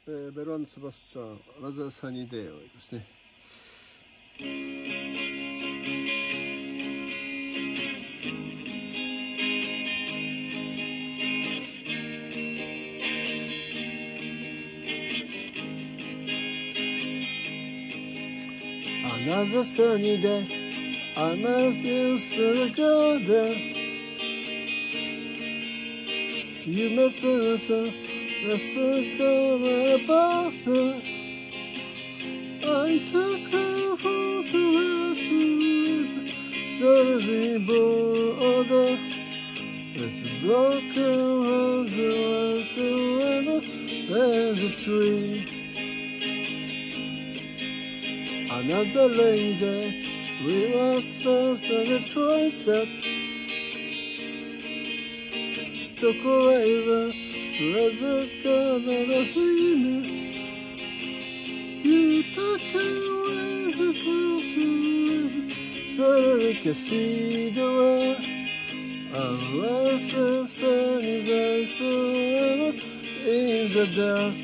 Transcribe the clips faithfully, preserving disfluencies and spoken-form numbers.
えー、ベロアンド・セバスチャン、アナザー・サニー・デイですね。Another sunny day, I'm a few so golden. You must listen, let's go about her. I took her home to her sleep, suddenly border. It's broken hearts whatsoever as a tree. Another lady, we were so on the tricep. Took away let's go another dream. You took away the person, so we can see the world. Unless the sun is so in the dusk.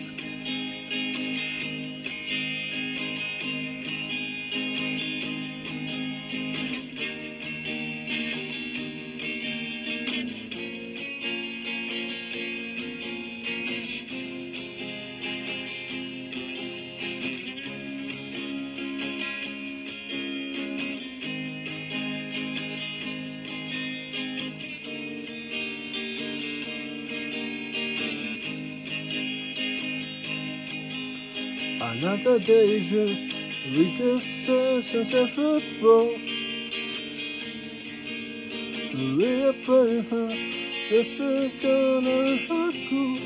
Another daydream, we could search sunset football. We are playing her, the second of her cool.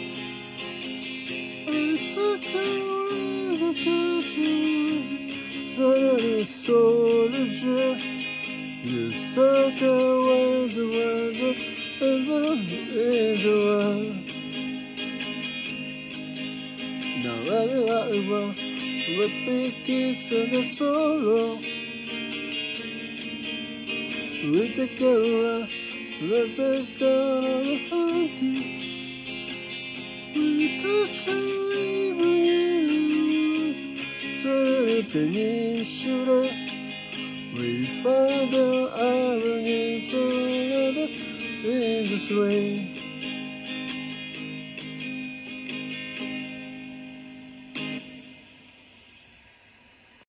I second the person, suddenly so legit. You suck away the weather and the world. Now everywhere repeat kiss and the sorrow. We take care, let's take on the hunting. We took away so peninsula. We find the irony so in this way.